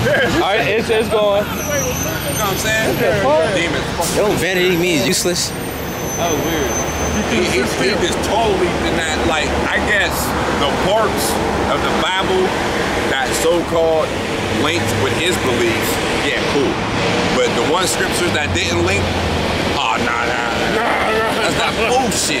All right, it's going. You know what I'm saying? Demons. Yo, vanity means useless. Oh, weird. He just totally did not, like, I guess the parts of the Bible that so-called linked with his beliefs, yeah, cool. But the one scriptures that didn't link, oh, nah. That's not bullshit.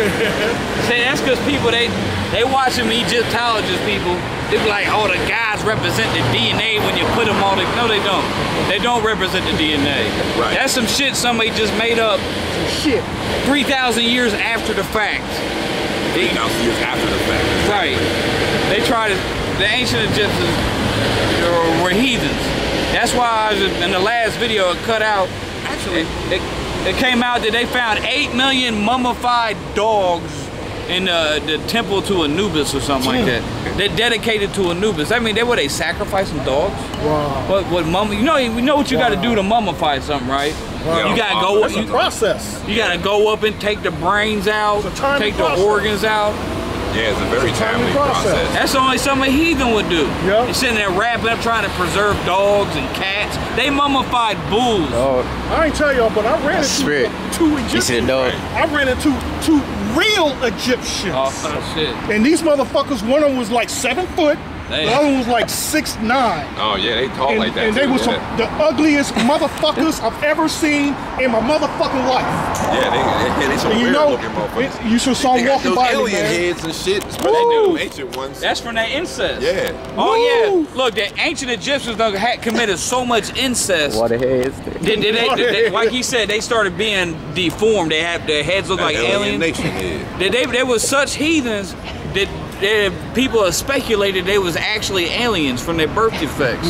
See, that's because people, they watching Egyptologist people, they be like, oh, the guys represent the DNA when you put them all together. No, they don't. They don't represent the DNA. Right. That's some shit somebody just made up. Shit. 3,000 years after the fact. 3,000 years after the fact. Right. They tried to, the ancient Egyptians were heathens. That's why in the last video it cut out. Actually, it came out that they found 8 million mummified dogs in the temple to Anubis or something like that. They're dedicated to Anubis. I mean, they sacrificing dogs. Wow. What you know what you got to do to mummify something, right? Wow. You gotta go. That's a process. You gotta go up and take the brains out, take the organs out. Yeah, it's a very timely process. That's only something a heathen would do. Yep. They're sitting there wrapping up, trying to preserve dogs and cats. They mummified bulls. Oh, I ain't tell y'all, but I ran into spirit. two Egyptians. You said dog. I ran into two real Egyptians. Oh, shit. And these motherfuckers, one of them was like 7 foot. Damn. The other one was like 6'9". Oh yeah, they talk like that. And they too, were some the ugliest motherfuckers I've ever seen in my motherfucking life. Yeah, they some And you weird know, looking motherfuckers. you should saw They them got walking those by me, alien man. heads and shit. That's what Woo! they do, ancient ones. That's from that incest. Yeah. Oh Woo! yeah. Look, the ancient Egyptians had committed so much incest. What the heads? Like he said, they started being deformed. They have their heads look like aliens. Nation head. They were such heathens that people have speculated they was actually aliens from their birth defects.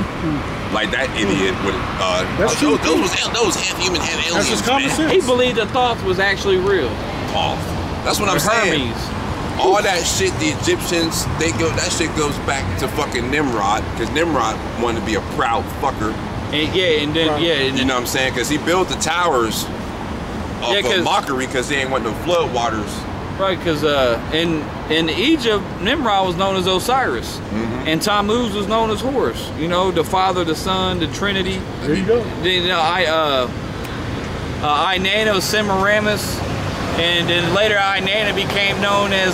Like that idiot with those half human, half aliens. That's just common sense. He believed the thoughts was actually real. That's what I'm saying. Hermes. All that shit, the Egyptians, that shit goes back to fucking Nimrod, because Nimrod wanted to be a proud fucker. And and then You know what I'm saying? Because he built the towers off of mockery because he ain't want no flood waters. right, because in Egypt, Nimrod was known as Osiris, and Tammuz was known as Horus. You know, the Father, the Son, the Trinity. There you go. Inanna, Semiramis, and then later Inanna became known as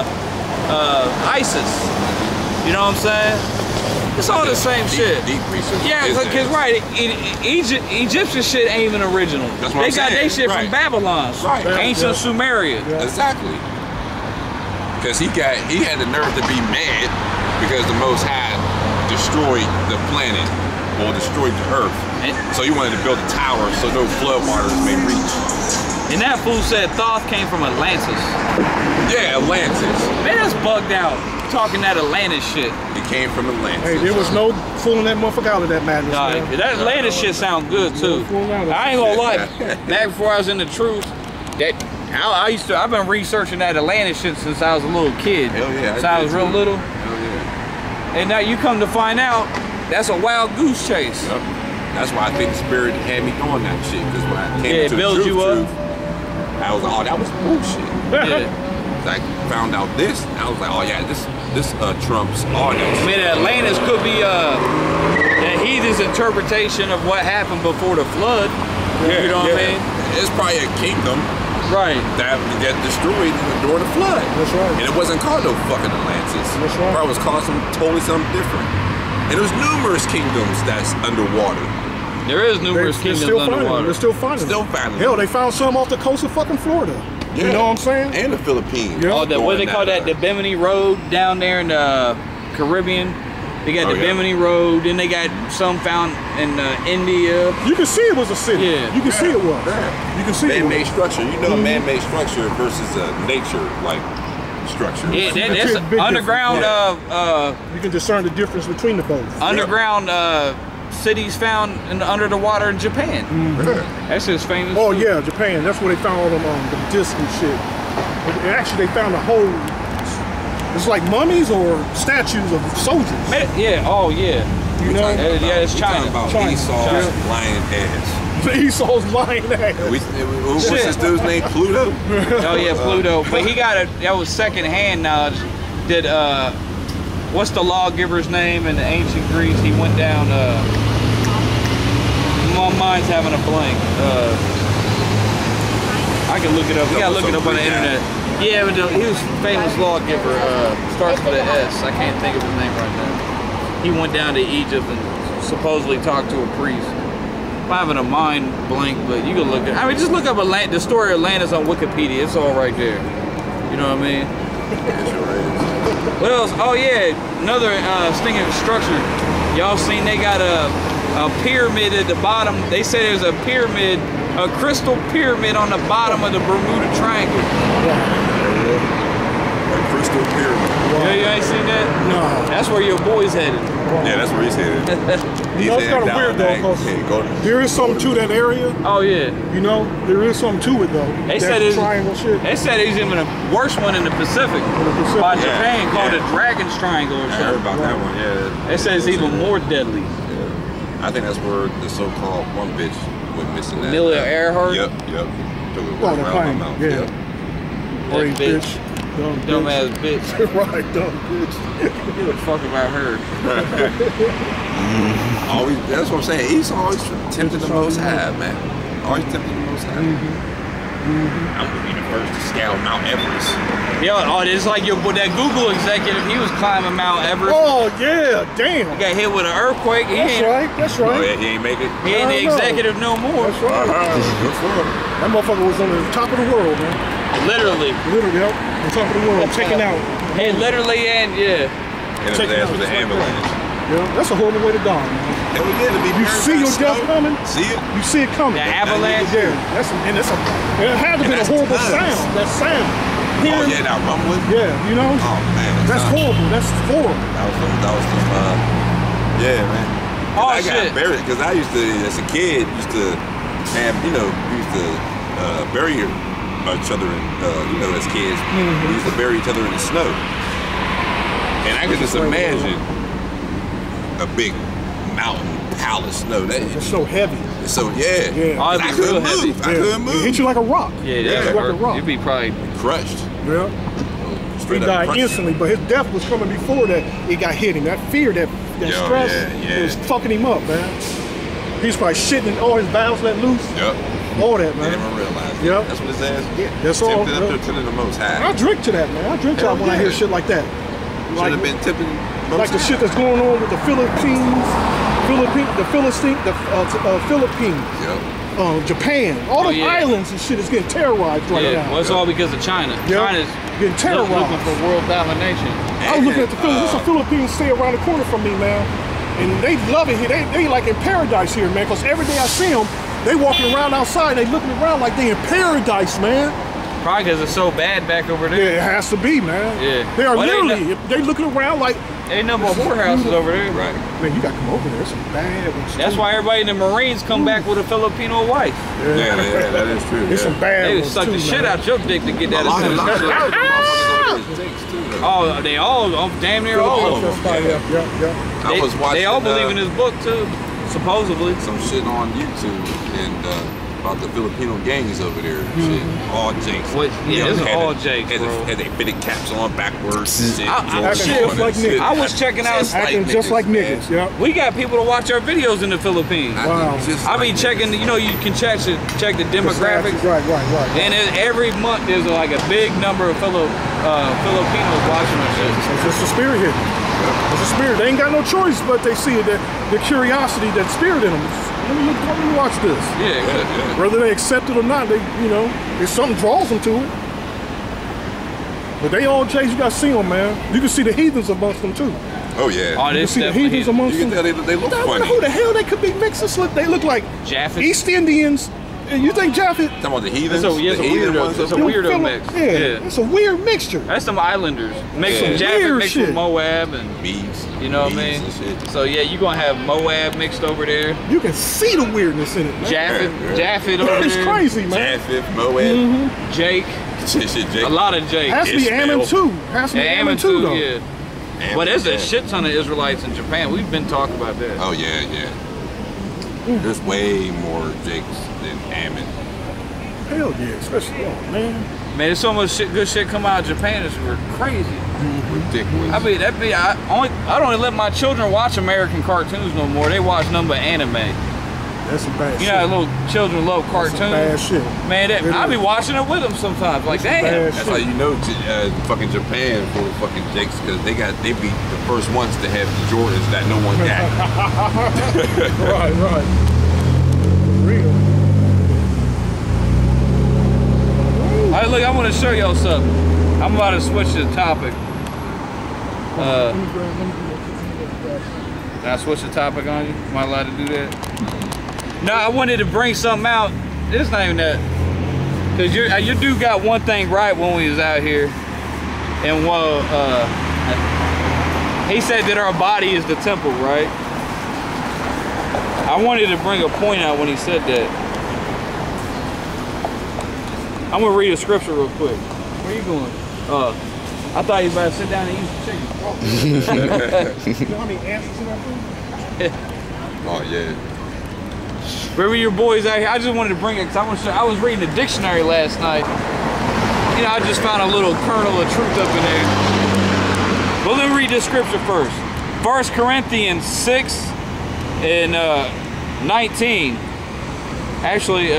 Isis. You know what I'm saying? It's all the same shit. Deep research. Yeah, because right, Egyptian shit ain't even original. That's what they I'm got saying. their shit Right. from Babylon, Right. ancient Sumeria. Yeah. Exactly. Because he had the nerve to be mad because the Most High destroyed the planet or destroyed the earth. So he wanted to build a tower so no flood waters may reach. And that fool said Thoth came from Atlantis. Yeah, Atlantis. Man, that's bugged out. Talking that Atlantis shit. It came from Atlantis. Hey, there was no fooling that motherfucker out of that madness, man. That Atlantis shit sound good too. I ain't gonna lie. Back before I was in the truth, I've been researching that Atlantis shit since I was a little kid. Hell yeah. Since I was real little. Hell yeah. And now you come to find out, that's a wild goose chase. Yep. That's why I think the spirit had me on that shit. Because when I came to the builds you up. I was like, oh, that was bullshit. Yeah. I found out this, and I was like, oh yeah, this trumps all that shit. Man, Atlantis could be the heathen's interpretation of what happened before the flood. You know what I mean? It's probably a kingdom Right. that destroyed during the flood. That's right. And it wasn't called no fucking Atlantis. That's right. Probably was called totally something different. And there's numerous kingdoms that's underwater. There is numerous kingdoms underwater. They're still finding them. Still finding Hell, them. they found some off the coast of fucking Florida. Yeah. You know what I'm saying? And the Philippines. Yeah. Oh, what do they call that? The Bimini Road down there in the Caribbean. They got the Bimini Road. Then they got some found in India. You can see it was a city. Yeah. You can see it was. Yeah. You can see it was. Man-made structure. You know, a man-made structure versus a nature like structure. Yeah, That's that's a big underground. You can discern the difference between the both. Underground cities found under the water in Japan. That's just famous. Oh too. yeah, Japan. That's where they found all them the discs and shit. And actually, they found a whole. It's like mummies or statues of soldiers. Yeah. Oh yeah. You know? Yeah, it's China. About China. Esau's China. lion ass. Esau's lying ass. What's this dude's name? Pluto? Oh yeah, Pluto. But he got that was second hand knowledge that what's the lawgiver's name in the ancient Greece? He went down. My mind's having a blank. I can look it up. We gotta look it up on the internet. Yeah, but he was a famous lawgiver. Starts with an S. I can't think of his name right now. He went down to Egypt and supposedly talked to a priest. I'm having a mind blank, but you can look at. I mean, just look up the story of Atlantis on Wikipedia. It's all right there. You know what I mean? It sure is. What else? Oh yeah, another stinking structure. Y'all seen they got a pyramid at the bottom. They say there's a pyramid, a crystal pyramid on the bottom of the Bermuda Triangle. A crystal pyramid. Yeah, you ain't seen that? No. That's where your boy's headed. Yeah, that's where he's headed. You know, it's kind of weird though, because there is something to that area. Oh yeah. You know, there is something to it though. They that said it's triangle shit. They said he's even a worse one in the Pacific. By Japan, called the Dragon's Triangle or I heard something. about that one, yeah. They said it's even more deadly. Yeah. I think that's where the so-called one bitch went missing that. Amelia Earhart? Yep. Took it Oh, right the around plane. my mouth. Yeah. Yep. Great That bitch. bitch. Dumbass bitch. Right, dumb bitch. Give a fuck about her. Always, that's what I'm saying. He's always tempting the Most High, man. Always tempting the Most High. I'm gonna be the first to scale Mount Everest. Yo, oh, it's like your that Google executive. He was climbing Mount Everest. Oh yeah, damn. He got hit with an earthquake. That's right. That's right. Oh yeah, he ain't make it. He ain't the executive no more. That's right. Good for him. That motherfucker was on the top of the world, man. Literally. Literally, yep. On top of the world, checking out. Hey, literally, and yeah. And his ass with the ambulance. Yeah, that's a horrible way to die, man. Hell yeah, to be You see your death coming? See it? You see it coming. The avalanche. Yeah, that's and it's a. It had to be a that's horrible nuts. sound. That sound. Oh yeah, that rumbling. Yeah, you know. Oh man, That's horrible. That's horrible. That was yeah, man. Oh I got shit. buried because I used to, as a kid, used to have, we used to bury each other, as kids. We used to bury each other in the snow. And I could just imagine a big mountain pile of snow. It's so heavy. So yeah, Yeah. Oh, I it'd be real couldn't heavy. move. I couldn't It move. hit you like a rock. Yeah, Yeah, that's like a rock. You'd be probably. Crushed. Yeah. He Straight up died crushed. instantly, but his death was coming before that. It got hit him. That fear, that Yo, stress, yeah. was fucking him up, man. He's probably shitting and all his valves let loose. Yep. All that, They man. never realized. Yep. That's what his ass. That's all. Tempted up to the Most High. I drink to that, man. I drink to Hell that when I hear yeah. shit like that. Should have been tipping. Like the shit that's going on with the Philippines, Yep. Japan, all Oh, the yeah. islands and shit is getting terrorized right Yeah, now. well, it's all because of China. Yeah. China's Getting terrorized. looking for world domination. I was looking at the Philippines. There's a Philippines stay around the corner from me, man. And they love it here. They like in paradise here, man. Because every day I see them, they walking around outside. They looking around like they in paradise, man. Probably because it's so bad back over there. Yeah, it has to be, man. Yeah. They are Well, literally, they looking around like, Ain't no more whorehouses over there. Right. man, you got to come over there. There's some bad ones. That's too. why everybody in the Marines come back with a Filipino wife. Yeah, that is true. There's some bad They ones suck too, the shit man. out your dick to get that A lot of incentive. motherfuckers too. Oh, they all, damn near all of them. Yeah. I was watching. They all believe in his book too, supposedly. some shit on YouTube and about the Filipino gangs over there. And shit. All jakes. What- yeah, this is had all the- jakes, had the- bro. Had they fitted caps on backwards. And shit, I- Jordan acting on just and like shit. niggas. I was checking out- Acting just like man. niggas, yeah. We got people to watch our videos in the Philippines. Wow. I be checking, you can check the demographics. Right. And every month there's like a big number of Filipinos watching our shit. It's just a spirit here. It's a spirit. They ain't got no choice, but they see it. The curiosity, that spirit in them. Let me watch this. Yeah. Whether they accept it or not, if something draws them to it. But they all Jays, you got to see them, man. You can see the heathens amongst them too. Oh yeah. Oh, You this see the definitely heathens is. amongst You can them. tell they look I wonder funny. who the hell they could be mixing. They look like Japheth. East Indians. You think Japheth? Talking about the heathens. It's a the heathen weirdo. ones. It's a You weirdo feel mix. it? Yeah, it's a weird mixture. That's some islanders. Mixed Yeah. with Japheth, Weird mixed shit. with Moab, and Meads. you know what I Meads mean? and shit. So yeah, you're gonna have Moab mixed over there. You can see the weirdness in it, man. Japheth over It's there. crazy, man. Japheth, Moab. Jake. Shit, Jake. A lot of Jake. Has to be Ishmael. Ammon too. Has to be Yeah, Ammon Ammon too, too, though. yeah. But there's a shit ton of Israelites in Japan. We've been talking about that. Oh yeah. There's way more Jakes than Ammon. Hell yeah, especially, oh man. Man, there's so much good shit come out of Japan. It's crazy. Ridiculous. I mean, I don't let my children watch American cartoons no more. They watch nothing but anime. That's some bad shit. You know how little children love cartoons? Bad shit. Man, I be watching it with them sometimes. Like, damn. That's how you know fucking Japan full of fucking jakes, because they be the first ones to have the Jordans that no one got. Right. Real. All right, look, I want to show y'all something. I'm about to switch the topic. Can I switch the topic on you? Am I allowed to do that? No, I wanted to bring something out. It's not even that. Because your dude got one thing right when we was out here. And he said that our body is the temple, right? I wanted to bring a point out when he said that. I'm going to read a scripture real quick. Where you going? I thought you was about to sit down and eat some chicken. You know how many ants is in that food? Oh, yeah. Where were your boys out here? I just wanted to bring it because I was reading the dictionary last night. You know, I just found a little kernel of truth up in there. But let me read this scripture first. 1 Corinthians 6 and 19. Actually,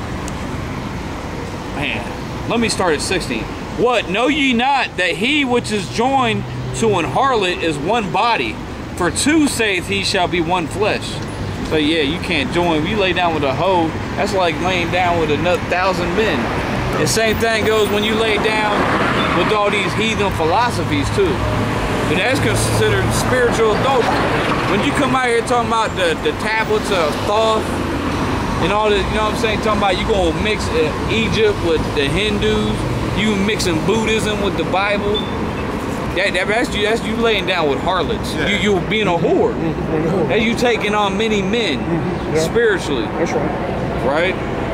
man, let me start at 16. What? Know ye not that he which is joined to an harlot is one body? For two saith he shall be one flesh. So yeah, you can't join. If you lay down with a hoe, that's like laying down with another 1,000 men. The same thing goes when you lay down with all these heathen philosophies too. But that's considered spiritual adultery. When you come out here talking about the tablets of Thoth and all this, you know what I'm saying? Talking about you gonna mix Egypt with the Hindus, you mixing Buddhism with the Bible. That's you laying down with harlots. Yeah. You being a whore. And you taking on many men spiritually. That's right.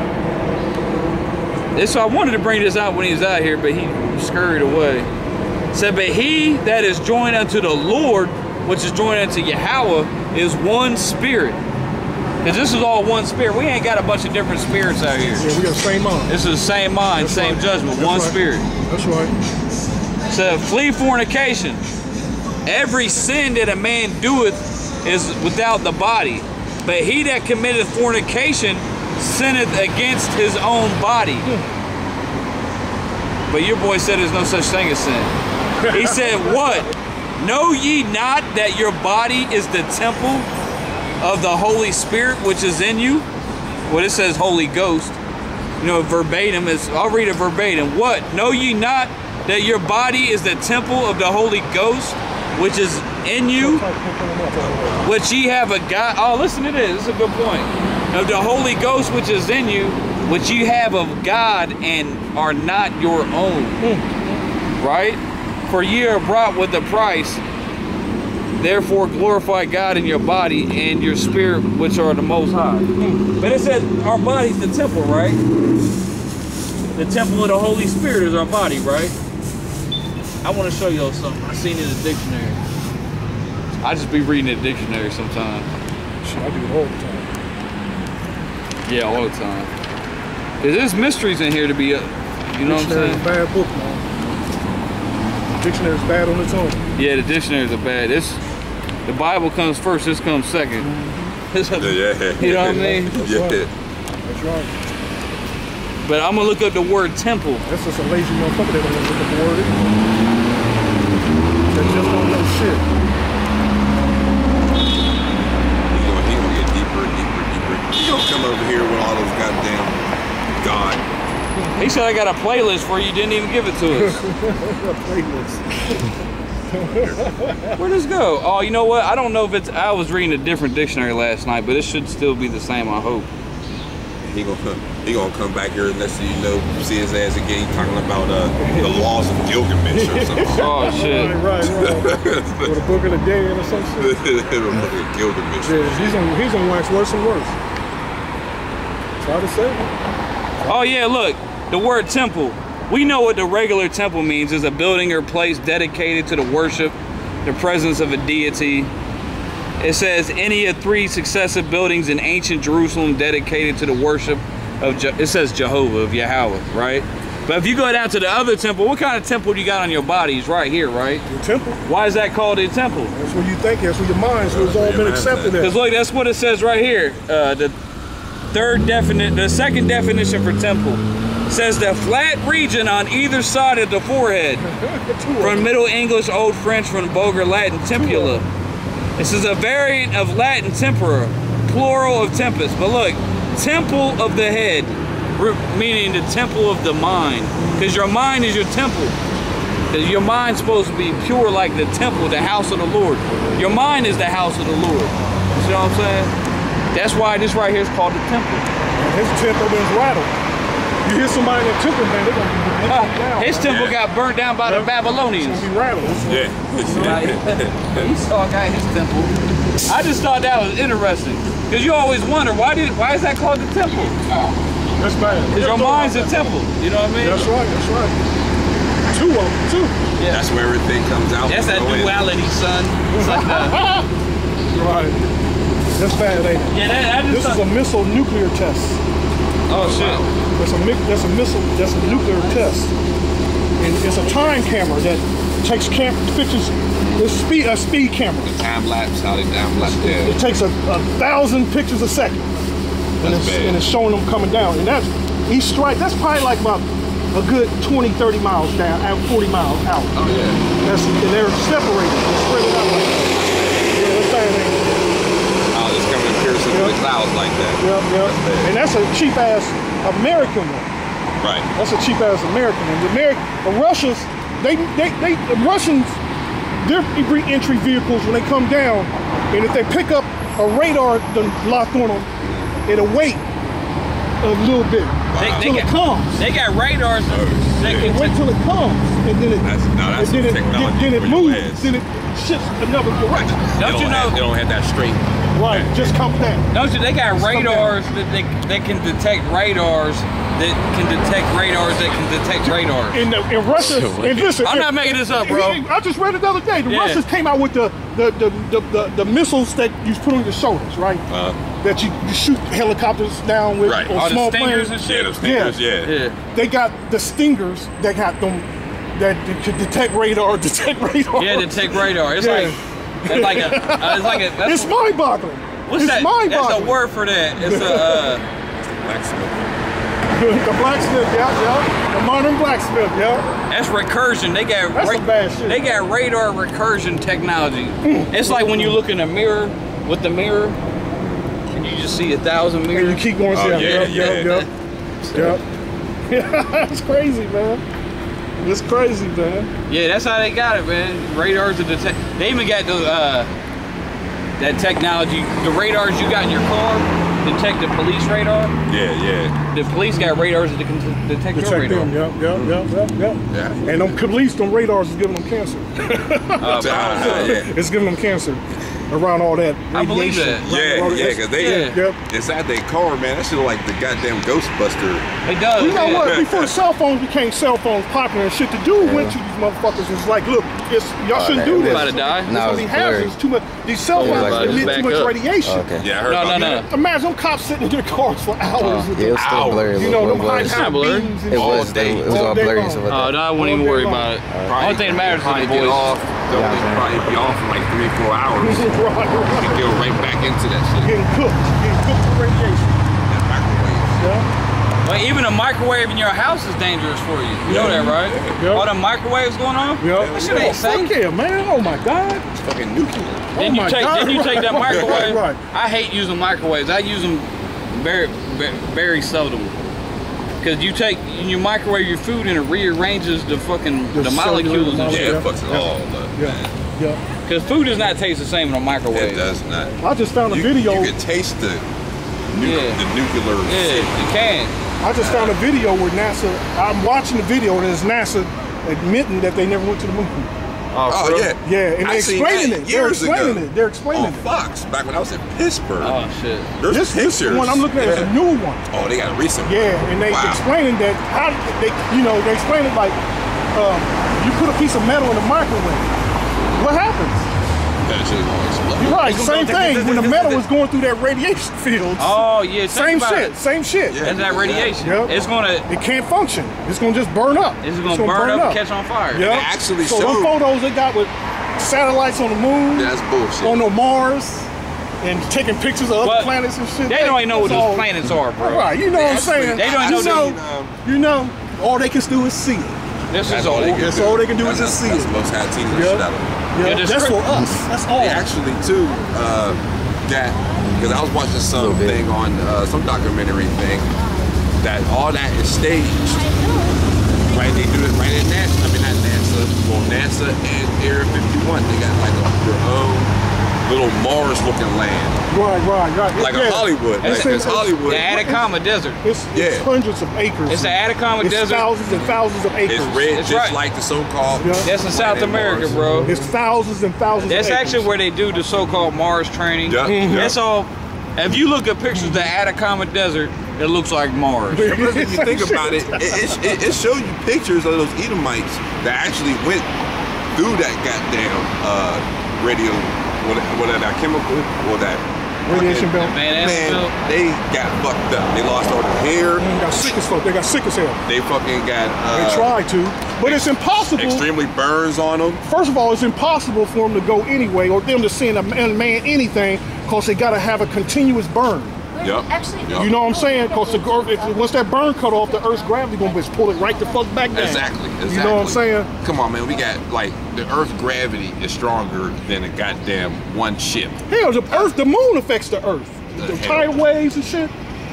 And so I wanted to bring this out when he was out here, but he scurried away. Said, but he that is joined unto the Lord, which is joined unto Yahweh, is one spirit. Because this is all one spirit. We ain't got a bunch of different spirits out here. Yeah, we got the same mind. This is the same mind, same judgment, one spirit. That's right. So flee fornication. Every sin that a man doeth is without the body, but he that committeth fornication sinneth against his own body. But your boy said there's no such thing as sin. He said, what? Know ye not that your body is the temple of the Holy Spirit which is in you? Well, it says Holy Ghost. You know, verbatim is, I'll read it verbatim. What? Know ye not that your body is the temple of the Holy Ghost, which is in you, which ye have a God. Oh, listen to this. This is a good point. Of the Holy Ghost, which is in you, which you have of God, and are not your own. Right? For ye are brought with a price. Therefore glorify God in your body and your spirit, which are the Most High. But it says our body's the temple, right? The temple of the Holy Spirit is our body, right? I want to show y'all something. I seen it in the dictionary. I just be reading the dictionary sometimes. Shit, I do it all the time. Yeah, all the time. There's mysteries in here to be, you know what I'm saying? Dictionary's a bad book, man. Dictionary's bad on its own. Yeah, the dictionaries are bad. The Bible comes first, this comes second. Yeah. You know what I mean? That's Yeah. right. That's right. But I'm gonna look up the word temple. That's just a lazy motherfucker that don't look at the word. They just don't know shit. He gonna get deeper and deeper and deeper. He gonna come over here with all those goddamn God. He said I got a playlist for you, didn't even give it to us. Playlist. Where'd this go? Oh, you know what? I don't know if it's, I was reading a different dictionary last night, but it should still be the same, I hope. He gonna come back here and let's see see his ass again talking about the laws of Gilgamesh or something. Oh shit. Right. Or the Book of the Dead or some shit. The Book of Gilgamesh. Yeah, he's on wax worse and worse. Try to say it. Oh yeah, look, the word temple. We know what the regular temple means, is a building or place dedicated to the worship, the presence of a deity. It says any of three successive buildings in ancient Jerusalem dedicated to the worship of, it says Jehovah, of Yahweh, right? But if you go down to the other temple, what kind of temple do you got on your body? Is right here, right? The temple. Why is that called a temple? That's where you think. That's where your mind. So it's all been accepted. Because look, that's what it says right here. The second definition for temple says the flat region on either side of the forehead. From Middle English, Old French, from Vulgar Latin, tempula. This is a variant of Latin tempora, plural of tempus. But look, temple of the head, meaning the temple of the mind. Because your mind is your temple. Because your mind's supposed to be pure like the temple, the house of the Lord. Your mind is the house of the Lord. You see what I'm saying? That's why this right here is called the temple. His temple been rattled. You hear somebody in the temple, man, they're going to be down. His temple got burnt down by the Babylonians. It's going to be rattled. Yeah. Esau got his temple. I just thought that was interesting. Because you always wonder, why is that called the temple? That's bad. Because your mind's a temple. You know what I mean? That's right, that's right. Two of them, too. Yeah. That's where everything comes out. That's that duality, son. It's like Right. That's bad, ain't it? Yeah, this is a missile nuclear test. Oh, shit. That's a nuclear test. And it's a time camera that takes pictures. It's a speed camera. The time lapse, how they time lapse. Yeah. It takes 1,000 pictures a second. And it's showing them coming down. And each strike, that's probably like about a good 20, 30 miles down, 40 miles out. Oh, yeah. And they're separated. They're spread out like that. Yeah, that's bad. Oh, it's coming and piercing through the clouds like that. Yep. And that's a cheap-ass American one. Right. That's a cheap-ass American one. The Russians, the Russians, their entry vehicles, when they come down, and if they pick up a radar locked on them, it'll wait a little bit till it comes. They got radars. They can wait till it comes, and then it moves. Then it shifts another direction. Don't you know? They don't have that straight. Right, just come down. Don't you? They got radars that they can detect radars that can detect radars that can detect radars. In Russia, and listen, I'm not making this up, bro. I just read it the other day. The Russians came out with the missiles that you put on your shoulders, right? That you shoot helicopters down with, or small stingers planes. and shit. Yeah, the stingers, yeah. They got the stingers that got them that could detect radar. Yeah, detect radar. It's it's mind-boggling. What's that? That's a word for that. It's a blacksmith. The blacksmith, yeah. The modern blacksmith, yeah. That's recursion. They got some bad shit. They got radar recursion technology. It's like when you look in a mirror with the mirror, and you just see 1,000 mirrors. And you keep going. Yep. It's crazy, man. It's crazy, man. Yeah, that's how they got it, man. Radars to detect. They even got that technology. The radars you got in your car detect the police radar. Yeah. The police got radars that can detect your radar. Yep. Yeah. And them police, them radars is giving them cancer. It's giving them cancer around all that radiation. I believe that. Yeah, because they inside their car, man, that shit like the goddamn Ghostbuster. It does. You know what? Before cell phones became popular and shit, the dude went to these motherfuckers and was like, look, y'all shouldn't do this. About to die? No, it's hazardous. Too much. These cell phones emit too much radiation. Okay. Yeah, I heard about that. Imagine them cops sitting in their cars for hours. Yeah, it was still blurry. You know, them It's not blurry. It was all blurry and stuff like that. Oh, no, I wouldn't even worry about it. Only thing that matters is the get voice. off. They'll probably be off for like 3 or 4 hours. Right. Go right back into that shit. Getting cooked with radiation. That microwave. Yeah. Well, even a microwave in your house is dangerous for you. You know that, right? Yeah. All the microwaves going on? Yeah. That shit ain't safe. Yeah, man. Oh my God. It's fucking nuclear. Then you take that microwave. Right. I hate using microwaves. I use them very, very seldom. Because you microwave your food and it rearranges the molecules and shit. Yeah, it fucks it all up. Yeah. Because food does not taste the same in a microwave. It does not. I just found a video. You can taste the nuclear. Yeah, you can. I just found a video where NASA. I'm watching the video and it's NASA admitting that they never went to the moon. Oh yeah. Yeah, and they're explaining it. They're explaining it. Fox, back when I was in Pittsburgh. Oh shit. There's This one I'm looking at is a new one. Oh, they got a recent one. Yeah, and they explaining that how they explain it like you put a piece of metal in a microwave. What happens? That shit gonna explode. Right, same thing. When the metal is going through that radiation field. Oh yeah, same shit. Same shit. Yeah. That's that radiation. Yep. It's gonna. It can't function. It's gonna just burn up. It's gonna burn up and catch on fire. Yep. They actually so showed. those photos they got with satellites on the moon, That's bullshit. on the Mars, and taking pictures of other But planets and shit. They don't even know what That's those all- planets are, bro. Right, you know what I'm saying? They don't know You know, all they can do is see it. This That's is all all. they can That's do. all they can do is just see That's it. most high team Yeah. shit out of them. Yeah, Yeah, that's for us. That's all. They actually too got, because I was watching something on some documentary thing that all that is staged. Right, they do it right at NASA. I mean not NASA, well NASA and Area 51. They got like their own little Mars-looking land, Right. like a Hollywood. It's Like, it's in- Hollywood. The Atacama Desert. It's Yeah. hundreds of acres. It's the Atacama It's Desert. thousands and thousands of acres. It's red, That's just right. like the so-called. Yeah. That's in South planet America, Mars. bro. It's thousands and thousands That's of acres. actually where they do the so-called Mars training. Yeah, yeah. That's all. If you look at pictures of the Atacama Desert, it looks like Mars. Because if you think about it, it shows you pictures of those Edomites that actually went through that goddamn radio, what that chemical, or that Radiation belt. Man, that's man, they got fucked up. They lost all their hair. They got sick as fuck. They got sick as hell. They fucking got They tried to, but it's impossible. extremely burns on them. First of all, it's impossible for them to go anyway, or them to send a man anything, because they got to have a continuous burn. Yep. Actually, Yep. You know what I'm saying? Because once that burn cut off, the Earth's gravity gonna just pull it right the fuck back down. Exactly. You know what I'm saying? Come on, man. We got like the Earth's gravity is stronger than a goddamn one ship. Hell, the moon affects the Earth. The hell. tidal waves and shit.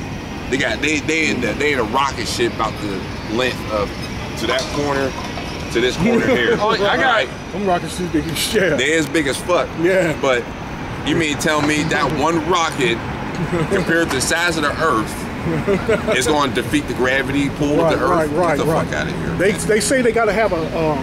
They in a rocket ship about the length of to that corner to this corner here. Oh, I got- Right? Them rockets too big as shit. They as big as fuck. Yeah. But you mean tell me that one rocket compared to the size of the Earth is going to defeat the gravity pull of the Earth? Get the fuck out of here. They say they gotta have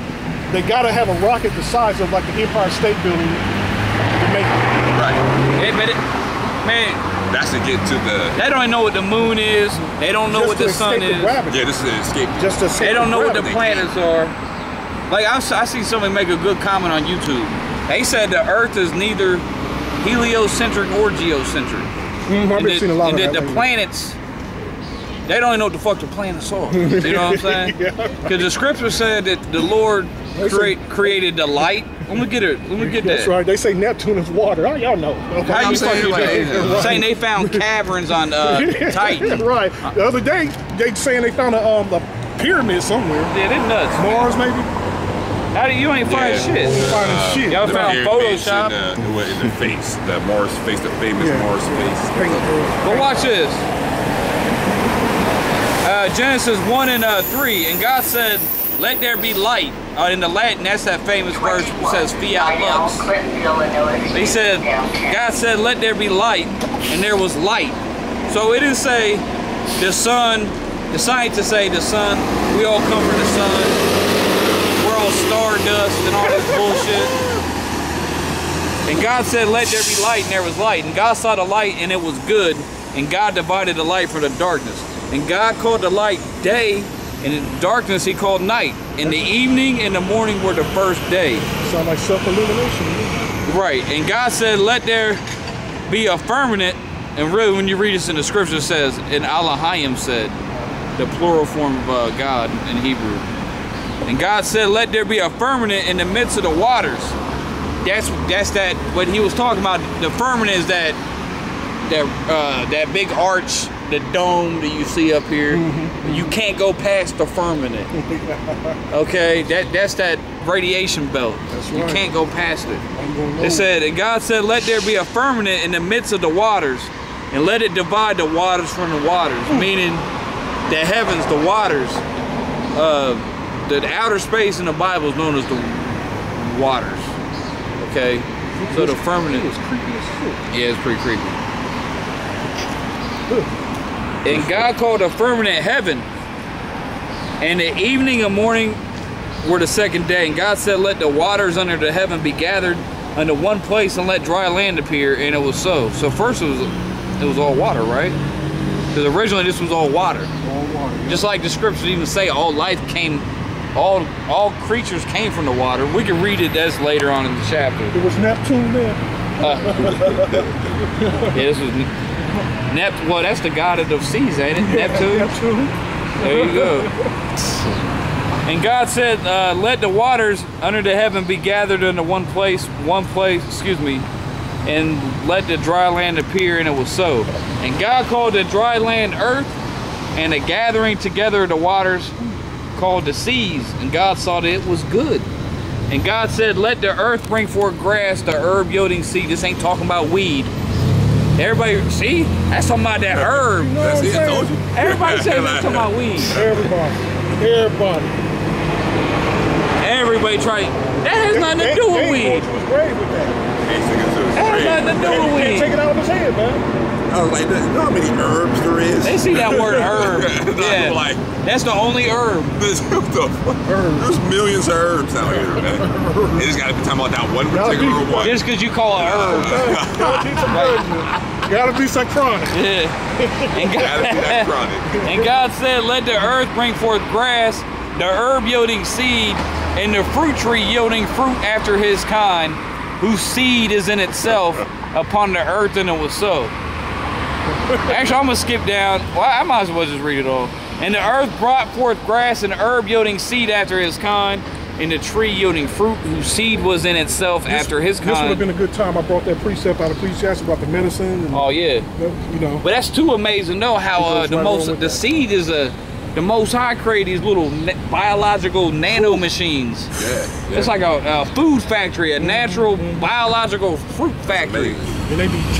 a rocket the size of like the Empire State Building to make it. Right. Hey, man, That's to get to the. they don't even know what the moon is. They don't know Just what to the sun escape the is. gravity. Yeah, this is an escape. Just to escape They don't know what the gravity. planets are. Like I see somebody make a good comment on YouTube. They said the Earth is neither heliocentric or geocentric. I've been seeing a lot of and that. the planets, they don't even know what the fuck the planets are. You know what I'm saying? Because the scripture said that the Lord created the light. Let me get That's that. right. They say Neptune is water. Y'all know. How you saying, fucking like, saying they found caverns on Titan? Right. The other day, they saying they found a pyramid somewhere. Yeah, they nuts. Mars, maybe. How do you ain't find shit? Finding shit. Y'all The found pyramids Photoshop. in the face, the Mars face, the famous Yeah. Mars face. But watch this. Genesis 1 and 3, and God said, "Let there be light." In the Latin, that's that famous verse that says "Fiat lux." He said, God said, "Let there be light," and there was light. So it didn't say the sun. The scientists say the sun. We all come from the sun. We're all stardust and all this bullshit. And God said, "Let there be light," and there was light. And God saw the light, and it was good. And God divided the light from the darkness. And God called the light day, and in darkness He called night. And the evening and the morning were the first day. Sound like self-illumination. Right. And God said, "Let there be a firmament." And really, when you read this in the scripture, it says, and Elohim said, the plural form of God in Hebrew. And God said, "Let there be a firmament in the midst of the waters." That's that. What He was talking about. The firmament is that big arch, the dome that you see up here. You can't go past the firmament. Okay, that's that radiation belt. That's You right. can't go past it. It said, and God said, "Let there be a firmament in the midst of the waters, and let it divide the waters from the waters," meaning the heavens, the waters. The outer space in the Bible is known as the waters. Okay, so the firmament. It was creepy as shit. Yeah, it's pretty creepy. And God called the firmament heaven, and the evening and morning were the second day. And God said, "Let the waters under the heaven be gathered unto one place, and let dry land appear." And it was so. So first it was all water, right? Because originally this was all water. All water. Just like the scriptures even say, all life came all creatures came from the water. We can read it as later on in the chapter. It was Neptune then. Yeah, this was well, that's the god of the seas, ain't it? Neptune. Neptune. There you go. And God said, let the waters under the heaven be gathered into one place, and let the dry land appear, and it was so. And God called the dry land earth, and the gathering together of the waters called the seas. And God saw that it was good. And God said, let the earth bring forth grass, the herb yielding seed. This ain't talking about weed. Everybody, see? That's talking about that herb. You know what I'm saying? Everybody says that's talking about weed. Everybody try. That has nothing to do with weed. That has nothing to do with weed. Take it out of his head, man. I was like, you know how many herbs there is? They see that word herb. Yeah. Like, that's the only herb. there's millions of herbs out here, man. They just gotta be talking about that one particular one. Just because you call it herb. Gotta be synchronic. Yeah. And God said, let the earth bring forth grass, the herb yielding seed, and the fruit tree yielding fruit after his kind, whose seed is in itself upon the earth, and it was so. Actually, I'm gonna skip down. Well, I might as well just read it all. And the earth brought forth grass and herb yielding seed after his kind, and the tree yielding fruit whose seed was in itself after his kind. This would have been a good time. I brought that precept out of Ecclesiastes about the medicine. And, oh yeah. You know. But that's too amazing. Know how the seed is the Most High created these little biological nano machines. Yeah. It's like a food factory, a natural biological fruit factory. And they be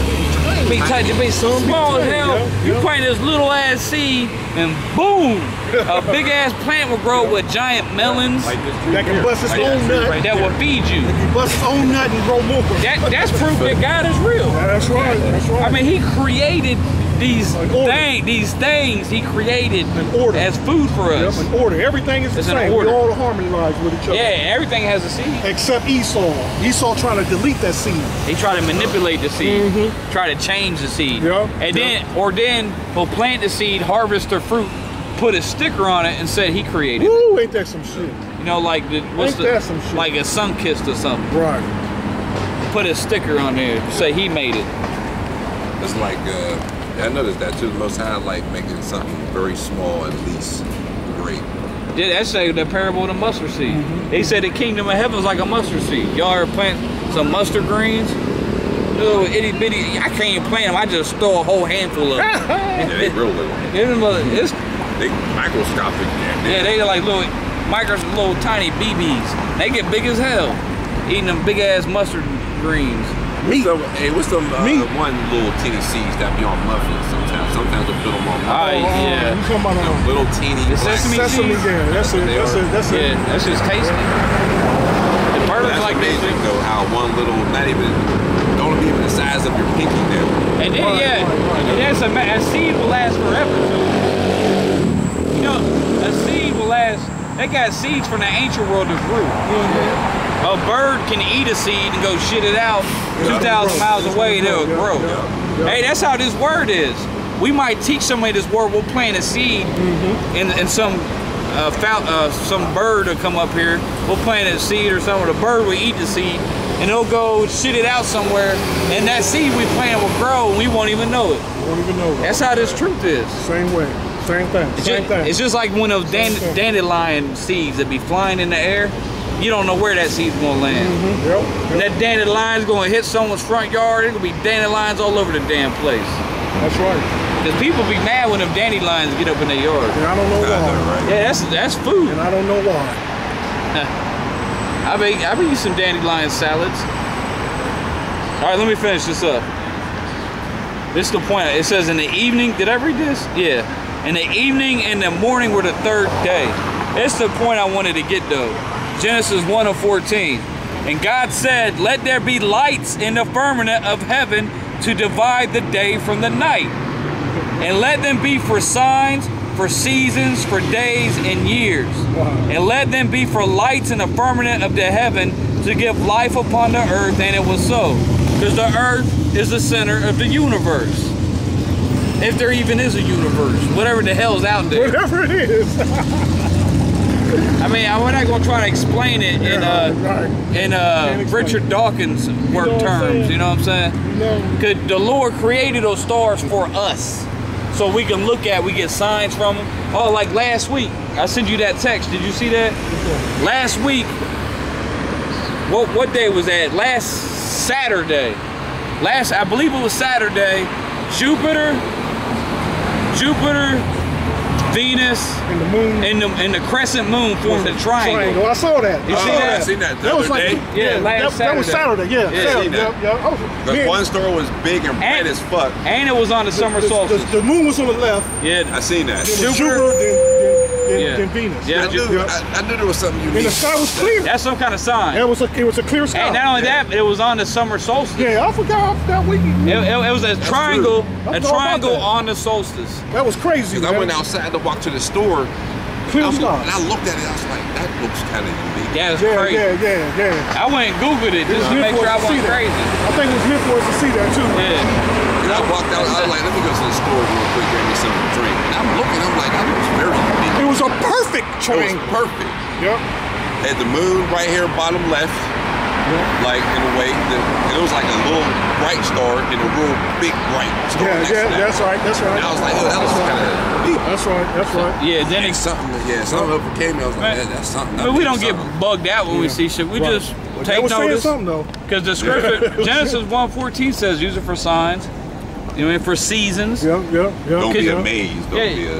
small as hell. You plant this little ass seed, and boom, a big ass plant will grow with giant melons that can bust its own nut. That will feed you. It can bust its own nut and grow more. That's proof that God is real. That's right. That's right. I mean, He created these things He created as food for us. Yep, an order. Everything is the same. We all harmonize with each other. Yeah, everything has a seed. Except Esau. Esau trying to delete that seed. He tried to manipulate the seed. Try to change the seed. And then he'll plant the seed, harvest the fruit, put a sticker on it, and said he created it. Ooh, ain't that some shit? You know, like like a sun-kissed or something. Right. Put a sticker on there, say he made it. It's like I noticed that too. The Most High like making something very small at least great. Yeah, that's like the parable of the mustard seed. They said the kingdom of heaven is like a mustard seed. Y'all ever plant some mustard greens? Little itty bitty. I can't even plant them. I just throw a whole handful of them. Yeah, they real little. They microscopic. Yeah, they like little tiny BBs. They get big as hell eating them big ass mustard greens. What's them one little teeny seeds that be on muffins sometimes? Sometimes they'll put them on muffins. Yeah. You talking about little teeny sesame seeds? Yeah, that's it. Yeah, that's just tasty. The birds like this. Though, how one little, don't even the size of your pinky now. And then a seed will last forever. You know, a seed will last. They got seeds from the ancient world that grew. A bird can eat a seed and go shit it out 2,000 miles away and it'll grow. Hey, that's how this word is. We might teach somebody this word. We'll plant a seed and some bird will come up here. We'll plant a seed or something. The bird will eat the seed and it'll go shit it out somewhere. And that seed we plant will grow and we won't even know it. That's how this truth is. Same way. Same thing. It's just like one of those dandelion seeds that be flying in the air. You don't know where that seed's gonna land. That dandelion's gonna hit someone's front yard. There's gonna be dandelions all over the damn place. That's right. Because people be mad when them dandelions get up in their yard. And I don't know why. Yeah, that's food. And I don't know why. I be eating some dandelion salads. All right, let me finish this up. This is the point. It says in the evening. Did I read this? Yeah. In the evening and the morning were the third day. That's the point I wanted to get though. Genesis 1:14. And God said, let there be lights in the firmament of heaven to divide the day from the night. And let them be for signs, for seasons, for days and years. And let them be for lights in the firmament of the heaven to give life upon the earth. And it was so. Because the earth is the center of the universe. If there even is a universe. Whatever the hell's out there. Whatever it is. I mean, we're not gonna try to explain it in Richard Dawkins' work terms. You know what I'm saying? Because the Lord created those stars for us, so we can look at. We get signs from them. Oh, like last week, I sent you that text. Did you see that? Last week, what day was that? Last Saturday. I believe it was Saturday. Jupiter, Venus, and the moon, and the crescent moon formed a triangle. I saw that. You see that? I seen that the other day. That was Saturday. Yeah, The one star was big and bright as fuck. And it was on the summer solstice. The moon was on the left. Yeah, I seen that. Jupiter, then Venus. Yeah, I knew there was something unique. And the sky was clear. That's some kind of sign. It was a clear sky. And not only that, it was on the summer solstice. Yeah, I forgot that week. It was a triangle on the solstice. That was crazy. Because I went outside to walk to the store. Clear sky. And I looked at it, I was like, that looks kind of unique. Yeah, it's crazy. Yeah. I went and Googled it just to make sure I wasn't crazy. I think it was meant for us to see that too. Yeah. And I walked out, I was like, let me go to the store real quick, get me something to drink. And I'm looking, I'm like, that looks very unique. It was a perfect triangle. It was perfect. Yep. Had the moon right here, bottom left. Like in a way, it was like a little bright star and a real big bright star. That's right. And I was like, oh, that was kind of deep. That's right. Yeah, then it's something overcame me. I was like, that's something. But we don't get bugged out when we see shit. We just take notice. Because the scripture, Genesis 1:14 says, use it for signs. You know, for seasons. Yeah. Don't be amazed. Don't be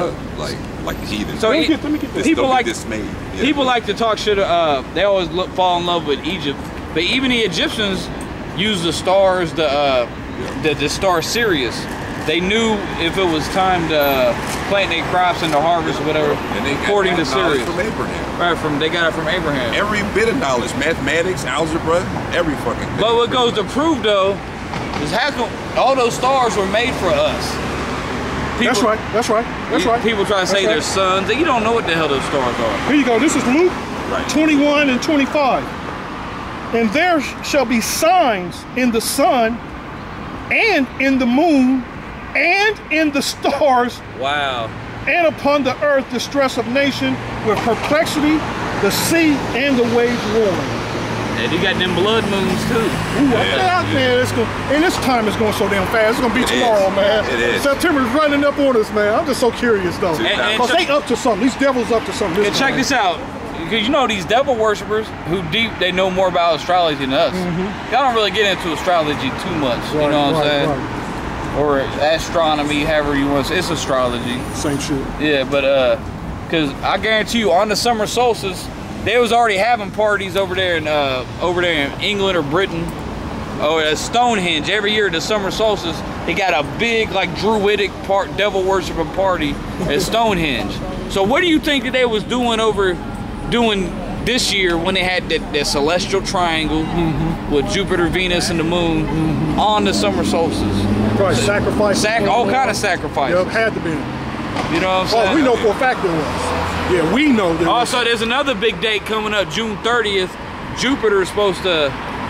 like a heathen. So people like dismayed. People like to talk shit. They always fall in love with Egypt, but even the Egyptians used the stars, the star Sirius. They knew if it was time to plant their crops and to harvest, whatever, according to Sirius. From Abraham. Right, they got it from Abraham. Every bit of knowledge, mathematics, algebra, every fucking thing. But what goes to prove though is how come all those stars were made for us? That's right. People try to say they're suns. You don't know what the hell those stars are. Here you go. This is Luke 21 and 25. And there shall be signs in the sun and in the moon and in the stars. Wow. And upon the earth distress of nation with perplexity, the sea and the waves roaring. And you got them blood moons too. And this time is going so damn fast. It's going to be tomorrow, man. It is. September's running up on us, man. I'm just so curious, though. Because they up to something. These devils up to something. And check this out. Because you know these devil worshippers they know more about astrology than us. Y'all don't really get into astrology too much. You know what I'm saying? Right. Or astronomy, however you want to say. It's astrology. Same shit. Yeah, but because I guarantee you on the summer solstice, they was already having parties over there in England or Britain. Oh, at Stonehenge every year at the summer solstice, they got a big like druidic devil worshiping party at Stonehenge. So what do you think that they was doing this year when they had that celestial triangle with Jupiter, Venus, and the moon on the summer solstice? Probably sacrifice. All kind of sacrifices. Yep, had to be. You know what I'm saying? Oh, we know for a fact there was. Yeah, we know that. Also, there's another big date coming up, June 30th. Jupiter is supposed to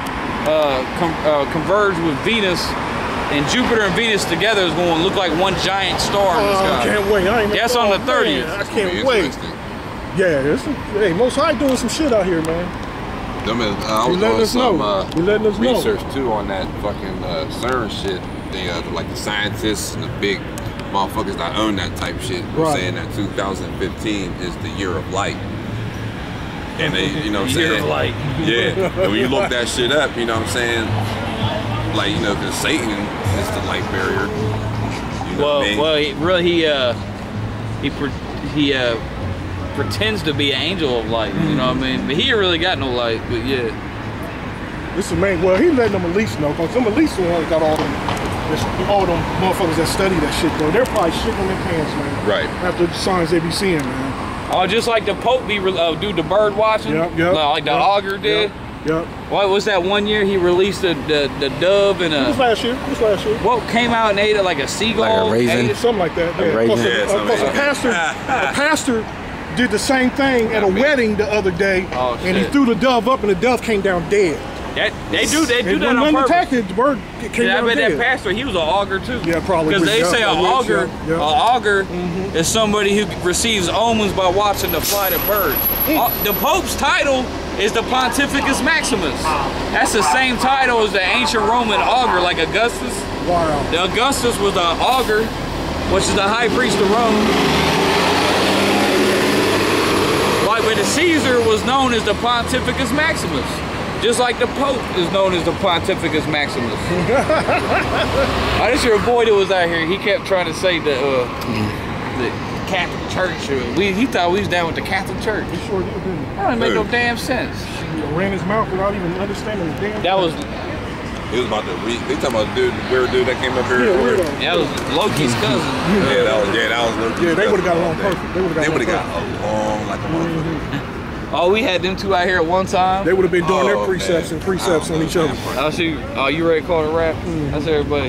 converge with Venus, and Jupiter and Venus together is going to look like one giant star in the sky. I can't wait. That's on the 30th. I can't wait. Yeah, hey, Most High doing some shit out here, man. I was doing some research too on that fucking CERN shit. Like the scientists and the big motherfuckers that own that type shit were saying that 2015 is the year of light. And they, you know what I'm saying? Year of light. Yeah. And when you look that shit up, you know what I'm saying? Like, you know, because Satan is the light barrier. You know he pretends to be an angel of light. You know what I mean? But he ain't really got no light. But yeah. This is main. Well, he letting them elites know, because them elites got all them motherfuckers that study that shit though. They're probably shitting on their pants, man. Right. After the signs they be seeing, man. Oh, just like the Pope do the bird watching. Like the auger did. What was that one year he released the dove and a... It was last year. What came out and ate it like a seagull? Like a raven. Something like that. Because a pastor did the same thing at a wedding the other day, and he threw the dove up and the dove came down dead. They do that on purpose. Attacked, the bird came Yeah, I down bet that dead. pastor, he was an augur too. Yeah, probably. Because they say an augur, yeah. is somebody who receives omens by watching the flight of birds. The Pope's title is the Pontificus Maximus. That's the same title as the ancient Roman augur, like Augustus. Wow. The Augustus was the augur, which is the high priest of Rome. Like, but the Caesar was known as the Pontificus Maximus. Just like the Pope is known as the Pontificus Maximus. This your boy that was out here. He kept trying to say the Catholic Church. He thought we was down with the Catholic Church. He sure did, didn't he? That didn't make no damn sense. He ran his mouth without even understanding the damn That was... He was about to they talking about the weird dude that came up here. Yeah, weirdo. That was Loki's cousin. Yeah, that was Loki's Yeah, they would have got along cousin. perfect. They would have got along like a motherfucker. Oh, we had them two out here at one time. They would have been doing their Oh, precepts man. and precepts on each other. Oh, you ready to call it a wrap? That's everybody.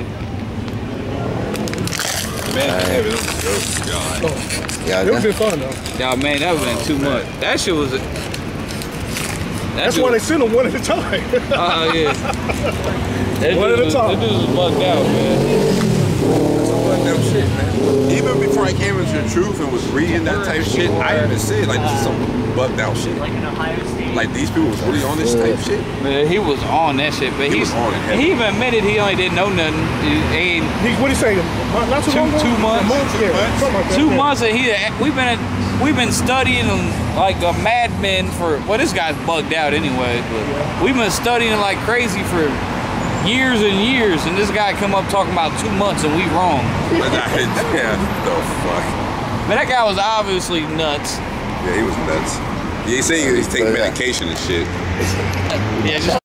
Man, it was so God. Yeah, It would have been fun though. Yeah, man, that would have been too much. That shit was... That's why they send them one at a time. Yeah. One at a time. That dude was bugged out, man. That's some fucked up shit, man. Even before I came into the truth and was reading that type of shit, I even said, like, this is some bugged out shit. Like, these people was really on this type of shit. Man, he was on that shit, but He was on it, heavy. he even admitted he only didn't know nothing. What do you say? Not too long ago? 2 months. Yeah, something like that. 2 yeah. months, and we've been studying like a madman for. Well, this guy's bugged out anyway, but we've been studying like crazy for years and years, and this guy come up talking about 2 months, and we wrong. Yeah, the fuck. Man, that guy was obviously nuts. Yeah, he was nuts. He said he's taking medication and shit. Yeah, just